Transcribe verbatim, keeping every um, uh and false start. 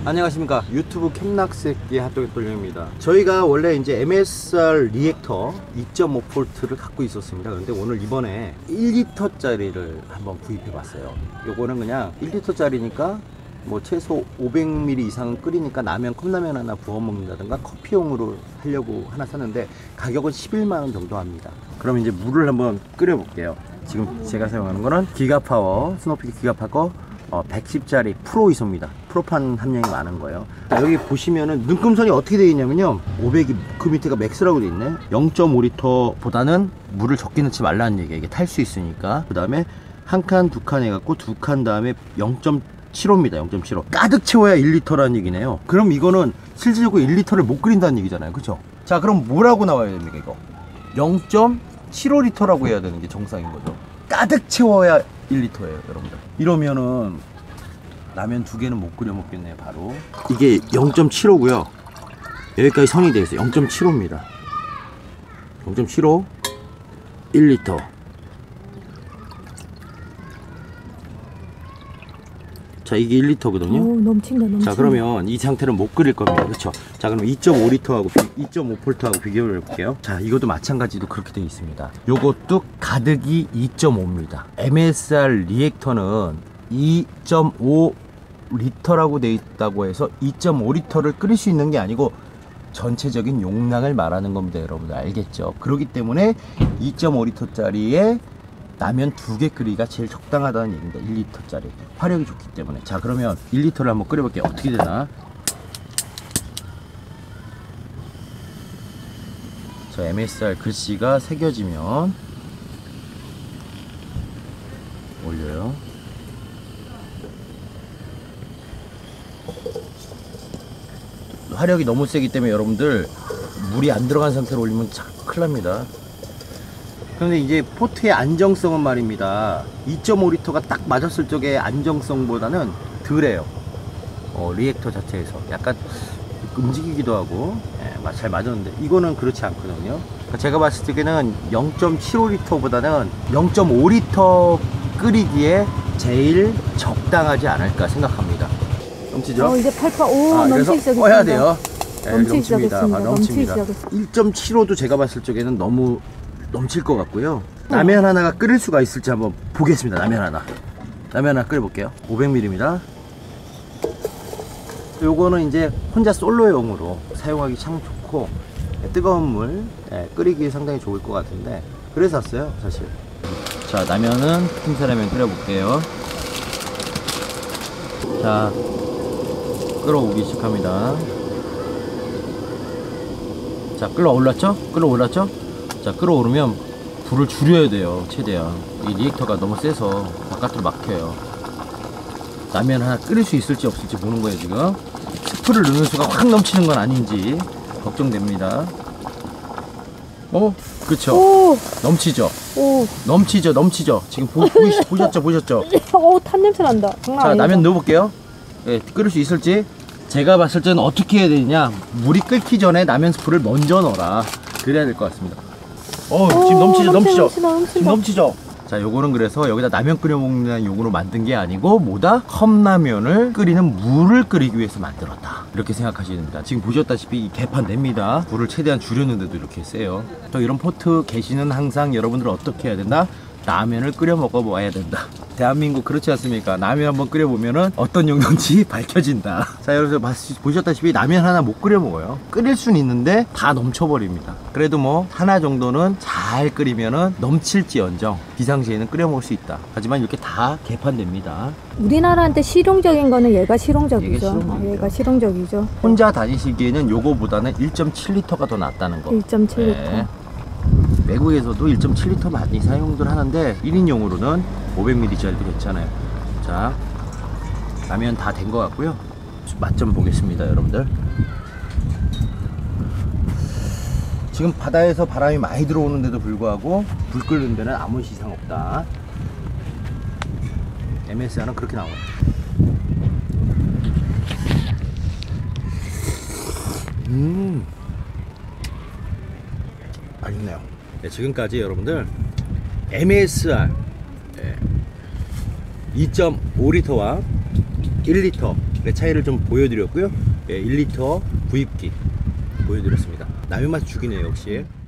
안녕하십니까, 유튜브 캠락새끼 핫도그 돌려입니다. 저희가 원래 이제 엠에스알 리액터 이 점 오 볼트를 갖고 있었습니다. 그런데 오늘 이번에 일 리터짜리를 한번 구입해 봤어요. 요거는 그냥 일 리터짜리니까 뭐 최소 오백 밀리리터 이상은 끓이니까 라면, 컵라면 하나 부어 먹는다든가 커피용으로 하려고 하나 샀는데 가격은 십일만 원 정도 합니다. 그럼 이제 물을 한번 끓여 볼게요. 지금 제가 사용하는 거는 기가파워 스노필 기가파워 어, 백십짜리 프로 이소입니다. 프로판 함량이 많은 거예요. 여기 보시면은 눈금선이 어떻게 되어 있냐면요, 오백이 그 밑에가 맥스라고 되어 있네. 영 점 오 리터보다는 물을 적게 넣지 말라는 얘기야. 이게 탈 수 있으니까. 그 다음에 한 칸, 두 칸 해갖고 두 칸 다음에 영 점 칠오입니다. 영 점 칠오. 가득 채워야 일 리터라는 얘기네요. 그럼 이거는 실질적으로 일 리터를 못 끓인다는 얘기잖아요. 그쵸? 자, 그럼 뭐라고 나와야 됩니까, 이거? 영 점 칠오 리터라고 해야 되는 게 정상인 거죠. 가득 채워야 일 리터예요, 여러분들. 이러면은 라면 두 개는 못 끓여 먹겠네요, 바로. 이게 영 점 칠오고요. 여기까지 선이 되어 있어요. 영 점 칠오입니다. 영 점 칠오, 일 리터. 자, 이게 일 리터거든요. 오, 넘친다, 넘친다. 자, 그러면 이 상태는 못 끓일 겁니다. 그렇죠? 자, 그럼 이 점 오 리터하고 이 점 오 볼트하고 비교를 해볼게요. 자, 이것도 마찬가지로 그렇게 되어 있습니다. 요것도 가득이 이 점 오입니다. 엠에스알 리액터는 이 점 오 리터라고 되어 있다고 해서 이 점 오 리터를 끓일 수 있는 게 아니고 전체적인 용량을 말하는 겁니다. 여러분들 알겠죠? 그렇기 때문에 이 점 오 리터짜리에 라면 두 개 끓이기가 제일 적당하다는 얘기입니다. 일 리터짜리 화력이 좋기 때문에. 자, 그러면 일 리터를 한번 끓여볼게요. 어떻게 되나. 자, 엠에스알 글씨가 새겨지면 올려요. 화력이 너무 세기 때문에 여러분들 물이 안 들어간 상태로 올리면 참 큰일 납니다. 그런데 이제 포트의 안정성은 말입니다, 이 점 오 리터가 딱 맞았을 적의 안정성보다는 덜해요. 어, 리액터 자체에서 약간 움직이기도 하고. 예, 잘 맞았는데 이거는 그렇지 않거든요. 제가 봤을 적에는 영 점 칠오 리터보다는 영 점 오 리터 끓이기에 제일 적당하지 않을까 생각합니다. 넘치죠? 어, 이제 팔팔. 오, 아, 넘치기 시작했습니다. 꺼야 돼요. 네, 넘치기 넘칩니다. 시작했습니다. 아, 넘칩니다. 넘치기 시작했습니다. 일 점 칠오도 제가 봤을 적에는 너무 넘칠 것 같고요. 라면 하나가 끓일 수가 있을지 한번 보겠습니다. 라면 하나 라면 하나 끓여볼게요. 오백 밀리리터입니다. 요거는 이제 혼자 솔로용으로 사용하기 참 좋고 뜨거운 물 끓이기 상당히 좋을 것 같은데 그래서 샀어요, 사실. 자, 라면은 흰쌀라면 끓여볼게요. 자, 끓어오기 시작합니다. 자, 끓어올랐죠? 끓어올랐죠? 자, 끓어오르면 불을 줄여야 돼요, 최대한. 이 리액터가 너무 세서 바깥으로 막혀요. 라면 하나 끓일 수 있을지 없을지 보는 거예요, 지금. 스프를 넣는 수가 확 넘치는 건 아닌지 걱정됩니다. 어? 그쵸? 오, 넘치죠? 오. 넘치죠? 넘치죠? 지금 보, 보이, 보셨죠? 보셨죠? 오, 탄 냄새 난다. 장난 자, 아니다. 라면 넣어볼게요. 예, 끓일 수 있을지. 제가 봤을 때는 어떻게 해야 되냐, 물이 끓기 전에 라면 스프를 먼저 넣어라. 그래야 될 것 같습니다. 어, 지금 넘치죠? 넘치죠? 넘친다, 넘친다. 지금 넘치죠? 자, 요거는 그래서 여기다 라면 끓여 먹는 용으로 만든 게 아니고 뭐다? 컵라면을 끓이는 물을 끓이기 위해서 만들었다, 이렇게 생각하시면 됩니다. 지금 보셨다시피 이 개판 냅니다. 불을 최대한 줄였는데도 이렇게 세요. 또 이런 포트 계시는 항상 여러분들은 어떻게 해야 된다? 라면을 끓여 먹어봐야 된다. 대한민국 그렇지 않습니까? 라면 한번 끓여보면은 어떤 용도인지 밝혀진다. 자, 여러분 보셨다시피 라면 하나 못 끓여 먹어요. 끓일 수는 있는데 다 넘쳐버립니다. 그래도 뭐 하나 정도는 잘 끓이면은 넘칠지언정 비상시에는 끓여 먹을 수 있다. 하지만 이렇게 다 개판됩니다. 우리나라한테 실용적인 거는 얘가 실용적이죠. 얘가 실용적이죠. 어, 얘가 실용적이죠. 혼자 다니시기에는 요거보다는 일 점 칠 리터가 더 낫다는 거. 일 점 칠 리터. 네. 외국에서도 일 점 칠 리터 많이 사용들 하는데 일 인용으로는 오백 밀리리터짜리도 괜찮아요. 자, 라면 다 된 것 같고요. 맛 좀 보겠습니다, 여러분들. 지금 바다에서 바람이 많이 들어오는데도 불구하고 불 끓는 데는 아무 이상 없다. 엠에스알은 그렇게 나와요. 음, 맛있네요. 네, 지금까지 여러분들 엠에스알 네, 이 점 오 리터와 일 리터 그 차이를 좀 보여드렸고요. 예, 일 리터 구입기 보여드렸습니다. 남의 맛 죽이네요, 역시.